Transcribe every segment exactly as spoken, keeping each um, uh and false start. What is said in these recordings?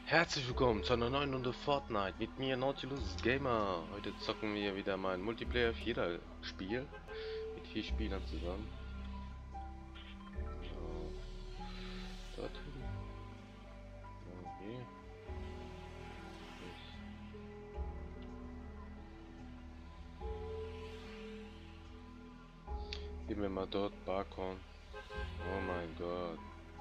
Herzlich willkommen zu einer neuen Runde Fortnite mit mir, Nautilus Gamer. Heute zocken wir wieder mal ein Multiplayer vierer Spiel mit vier Spielern zusammen. Genau. Dorthin. Genau hier. Gehen wir mal dort, Barcon. Oh mein Gott.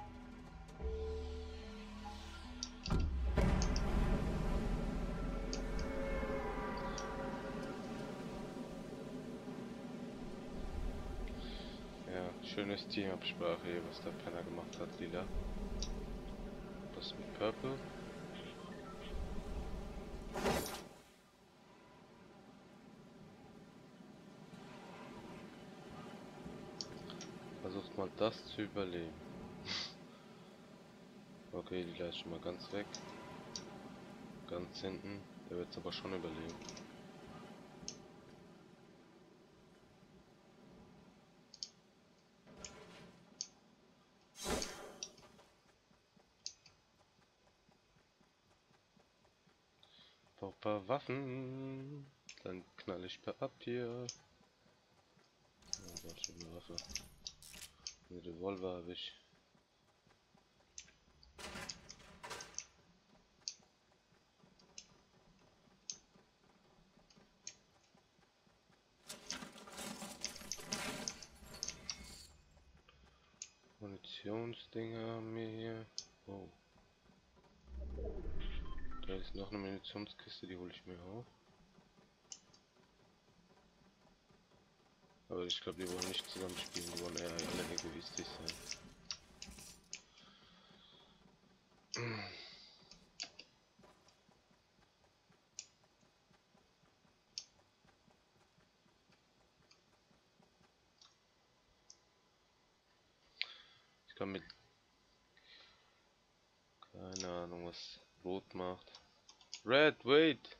Ja, schönes Teamabsprache hier, was der Penner gemacht hat, Lila. Das mit Purple. Versucht mal das zu überleben. Okay, Lila ist schon mal ganz weg. Ganz hinten. Der wird es aber schon überleben. Brauch ein paar Waffen. Dann knall ich per ab hier. Oh Gott, schon eine Waffe. Eine Revolver habe ich. Munitionsdinger haben wir hier. Oh. Da ist noch eine Munitionskiste, die hole ich mir auf. Aber ich glaube, die wollen nicht zusammen spielen, die wollen eher alle egoistisch sein. Ich kann mit... Keine Ahnung, was Rot macht. Red, wait!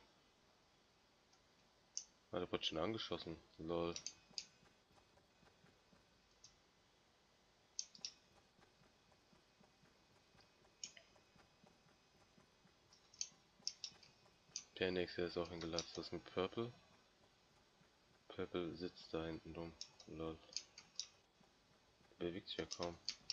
Ah, der wird schon angeschossen. Lol. Der nächste ist auch hingelatzt. Das mit Purple. Purple sitzt da hinten rum. Lol. Bewegt sich ja kaum.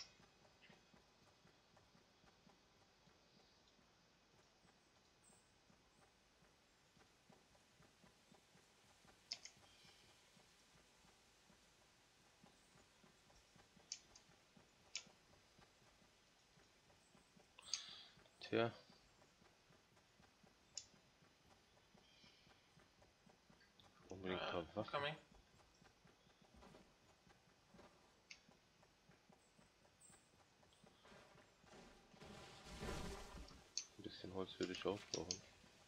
Tja. Unbedingt ein paar Waffen. Coming. Ein bisschen Holz würde ich auch brauchen.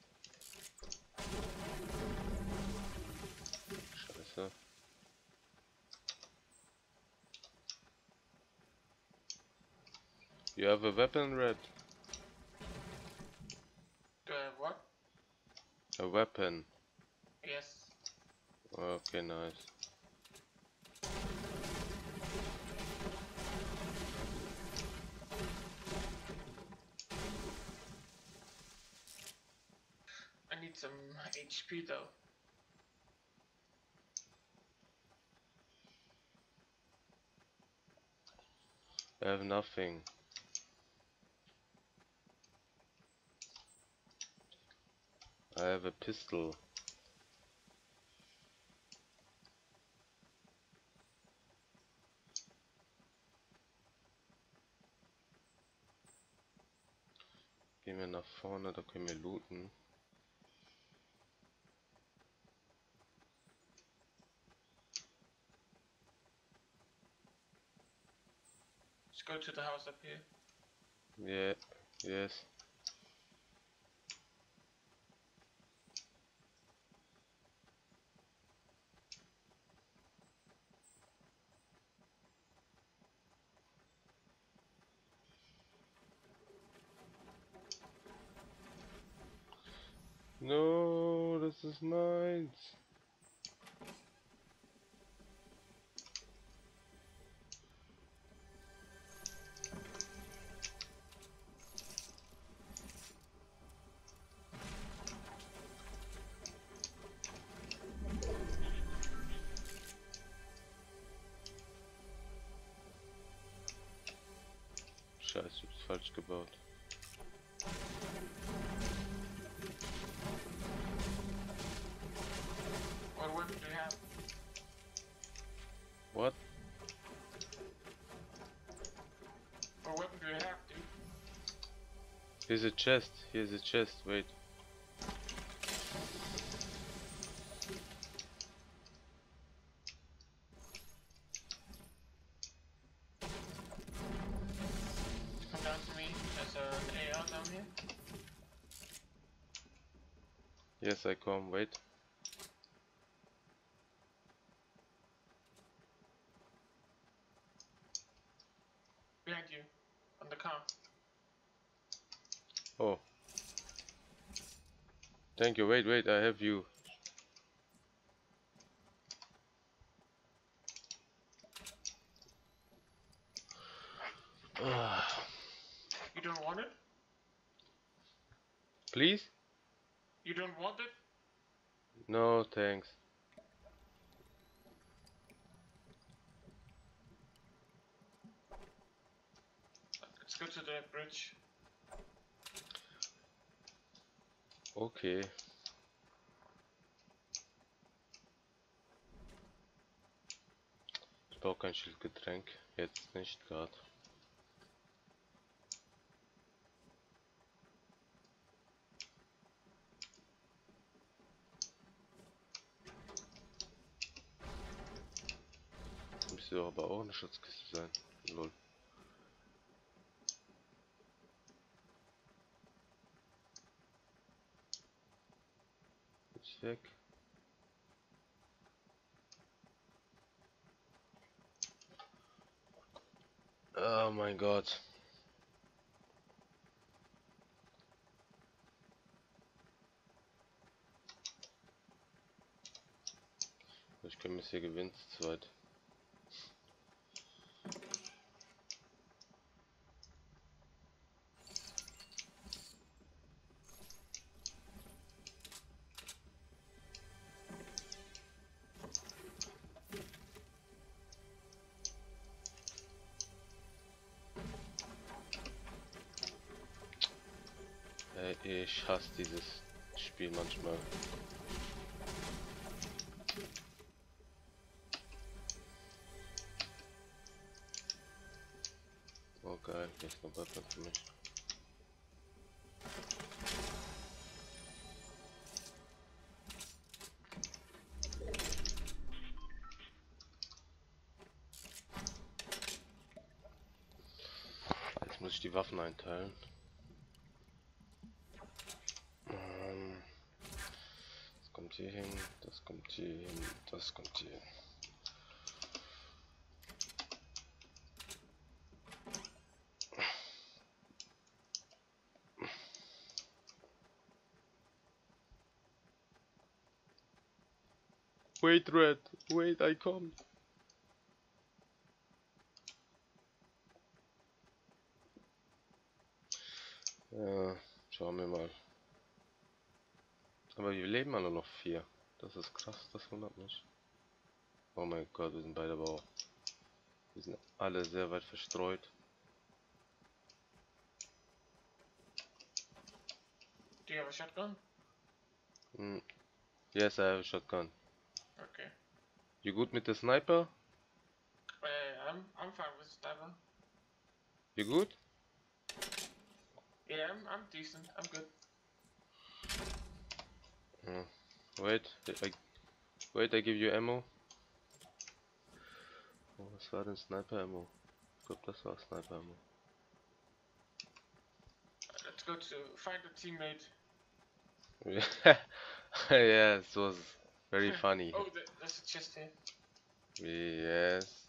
Scheiße. You have a weapon, Red? Do I have what? A weapon. Yes. Okay, nice. I need some H P though. I have nothing. I have a pistol. Gehen wir nach vorne, da können wir looten. Let's go to the house up here. Yeah, yes. No, this is mine. Scheiße, ich hab's falsch gebaut. What weapon do you have? What? What weapon do you have, dude? Here's a chest. Here's a chest. Wait. Come down to me. There's an A R down here. Yes, I come. Wait. Behind you. On the car. Oh. Thank you. Wait, wait. I have you. You don't want it? Please? You don't want it? No, thanks. Let's go to the bridge. Okay. Ich brauche kein Schildgetränk. Jetzt nicht gerade. Müsste doch aber auch eine Schutzkiste sein. Lol. Ist weg. Oh mein Gott. Ich kann es hier gewinnen zu zweit. Ey, ich hasse dieses Spiel manchmal. Oh geil, hier ist noch Weapon für mich. Jetzt muss ich die Waffen einteilen. Ähm, das kommt hier hin, das kommt hier hin, das kommt hier hin. Wait, Red, wait, I come. Ja, schauen wir mal. Aber wir leben alle noch vier. Das ist krass, das wundert mich. Oh mein Gott, wir sind beide aber auch. Wir sind alle sehr weit verstreut. Do you have a shotgun? Mm. Yes, I have a shotgun. Okay. You good mit der Sniper? Uh, I'm I'm fine with sniper. You good? Yeah, I'm I'm decent. I'm good. Ja. Wait, I, wait, I give you ammo. Oh, was war denn Sniper Ammo? Ich glaube, das war Sniper Ammo. Uh, let's go to find a teammate. Yeah, it was very funny. Oh, th there's a chest here. Yes.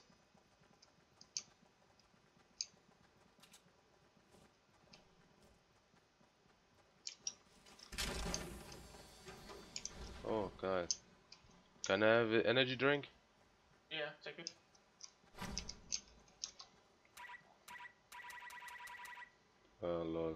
Oh, geil. Can I have an energy drink? Yeah, take it. Oh, lol.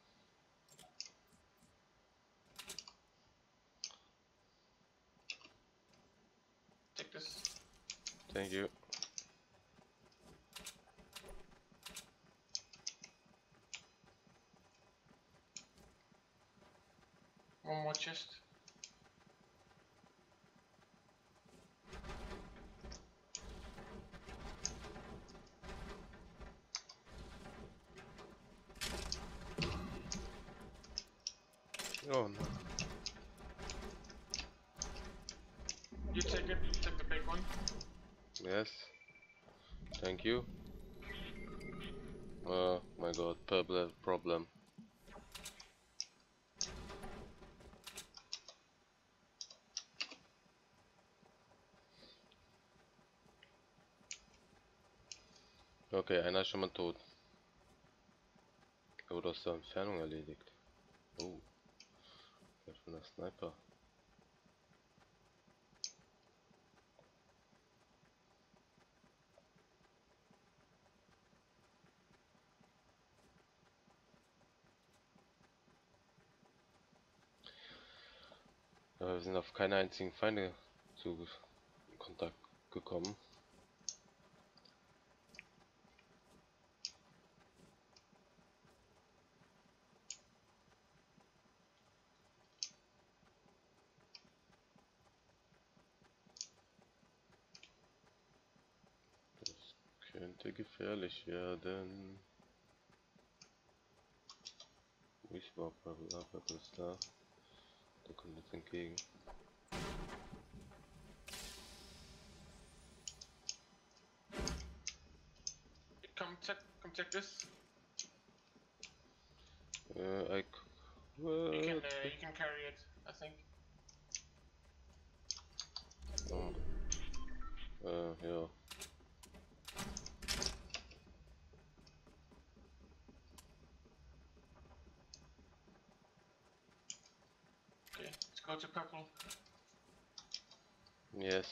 Take this. Thank you. One more chest. Oh no. You take it, take the big one. Yes. Thank you. Oh my god, purple problem. Okay, einer ist schon mal tot. Oder aus der Entfernung erledigt. Oh. Das ist von der Sniper. Ja, wir sind auf keine einzigen Feinde zu Kontakt gekommen. Das könnte gefährlich werden. Wo ist überhaupt Purple ist da? Der kommt jetzt entgegen. Come check, come check this. Äh, I You can, uh, you can carry it, I think. Oh. Äh, ja. Okay, let's go to purple. Yes.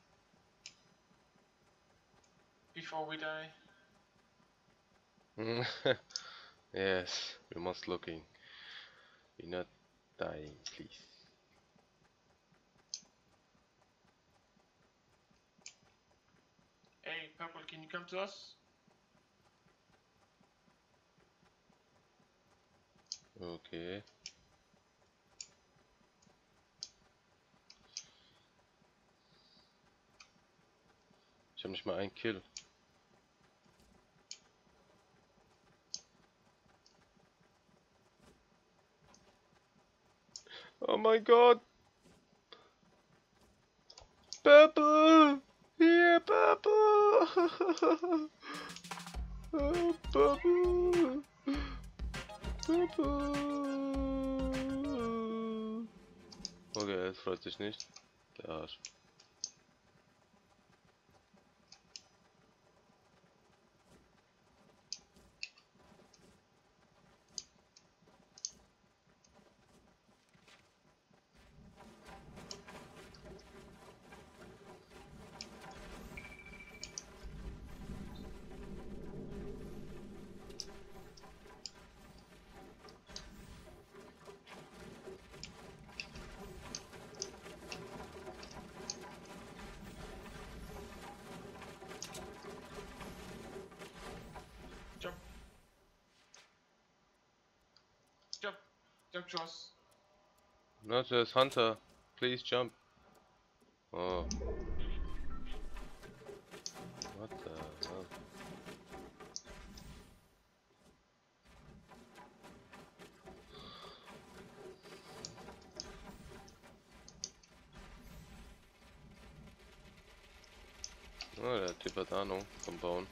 Before we die. Yes, we must looking. We're not dying, please. Hey, purple, can you come to us? Okay. Ich habe nicht mal einen Kill. Oh mein Gott! Purple! Hier, Purple! Oh, Purple! Purple! Okay, es freut sich nicht. Der Arsch. Jump. Jump. Jump to us. Not just Hunter. Please jump. Oh. What the hell? Oh, der Typ hat Ahnung vom Bauen.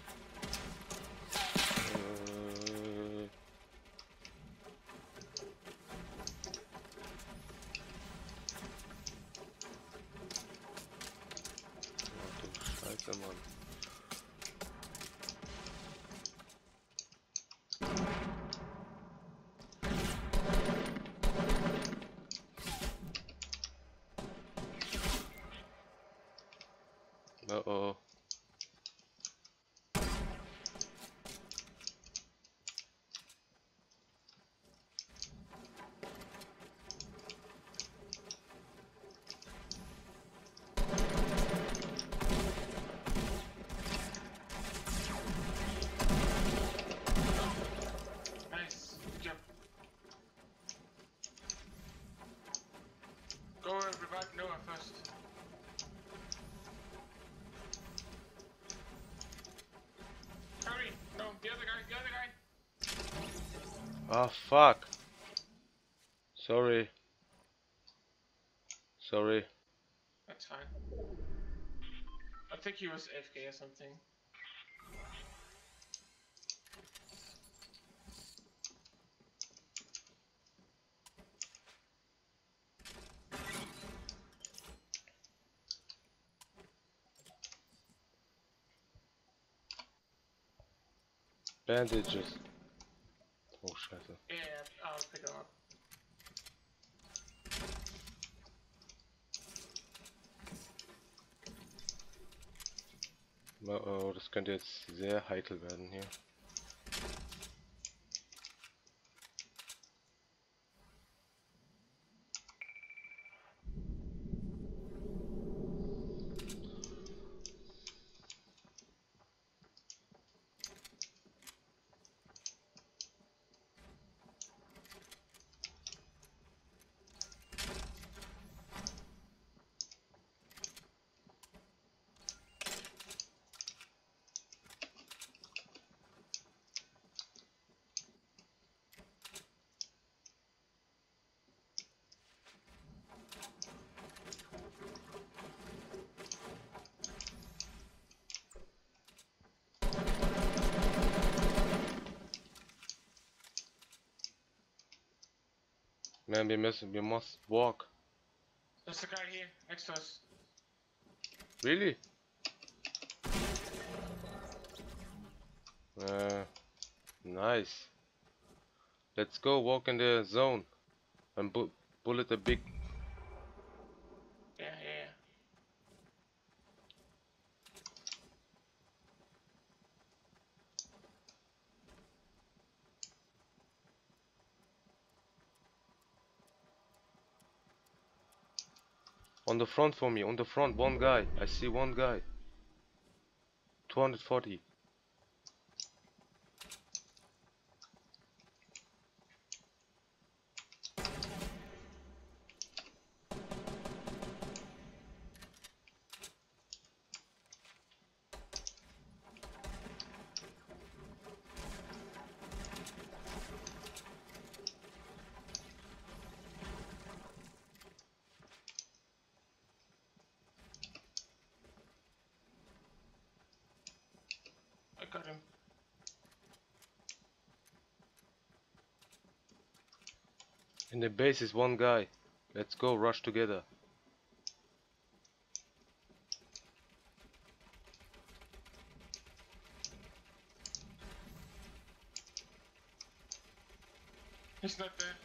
Äh. Ach du Scheiße, Mann. Uh oh. Nice. Good job. Ah, fuck. Sorry. Sorry. That's fine. I think he was A F K or something. Bandages. Oh, scheiße. Yeah, I'll pick him up. Oh, das könnte jetzt sehr heikel werden hier. Man, wir müssen, we must walk. There's a guy here next to us. Really? Uh, nice. Let's go walk in the zone and bu bullet a big. Yeah, yeah, yeah. On the front for me, on the front, one guy. I see one guy. two hundred forty. I got him. In the base is one guy. Let's go, rush together. He's not dead.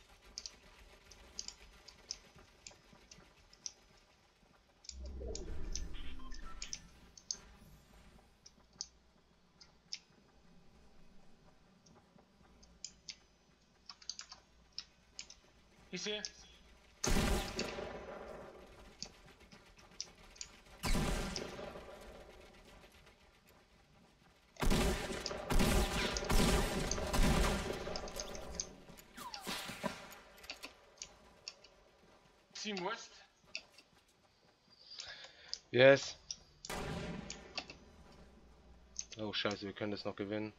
He's here. Team West. Yes. Oh scheiße, wir können das noch gewinnen.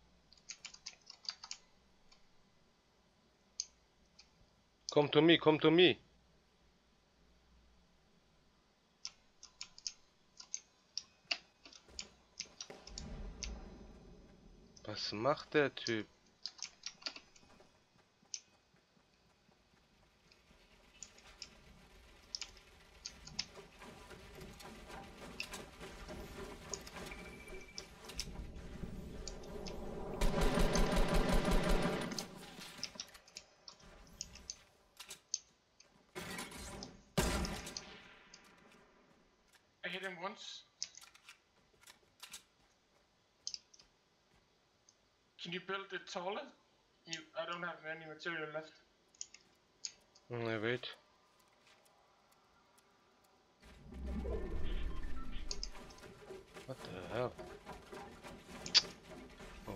Come to me, come to me. Was macht der Typ? I hit him once. Can you build it taller? You, I don't have any material left. Mm, wait. What the hell? Oh.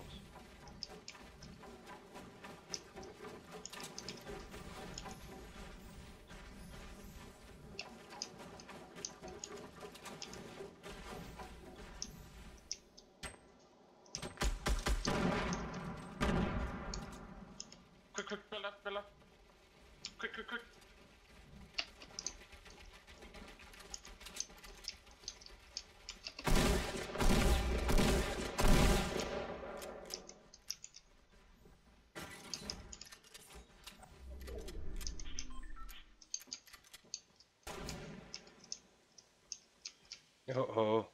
Oh oh.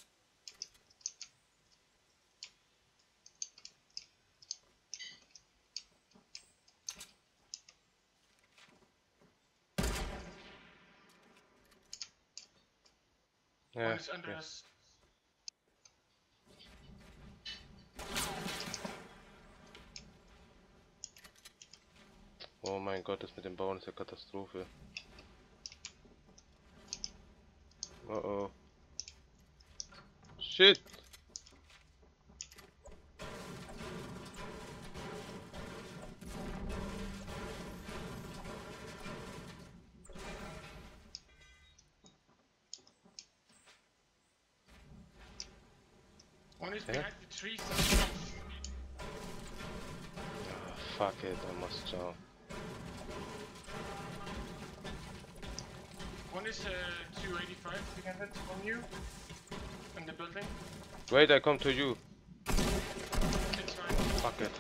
One Yeah, is under yeah. us. Oh mein Gott, das mit dem Bauen ist ja Katastrophe. Oh oh. Shit! One is Yeah? behind the trees. Ah, fuck it, I must jump. One is uh, two eighty-five behind it on you. In the building. Wait, I come to you. It's fine. Fuck it.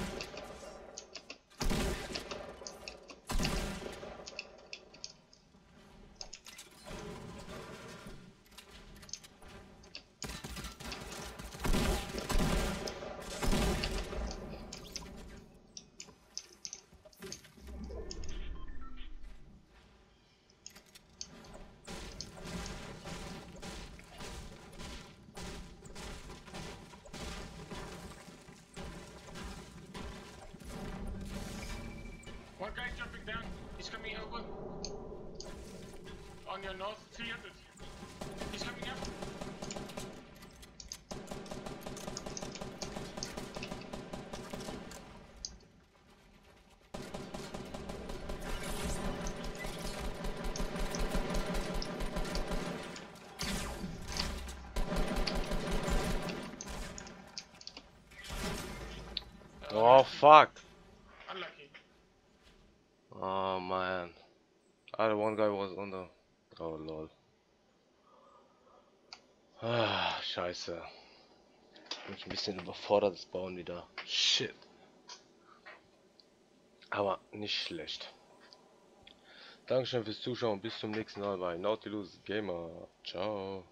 One guy jumping down. He's coming over. On your north, three hundred. He's coming up. Oh fuck! Unlucky. Oh man. Ah, the one guy was on the... Oh lol. Ah, scheiße. Bin ich ein bisschen überfordert, das Bauen wieder. Shit. Aber nicht schlecht. Dankeschön fürs Zuschauen. Bis zum nächsten Mal bei Nautilus Gamer. Ciao.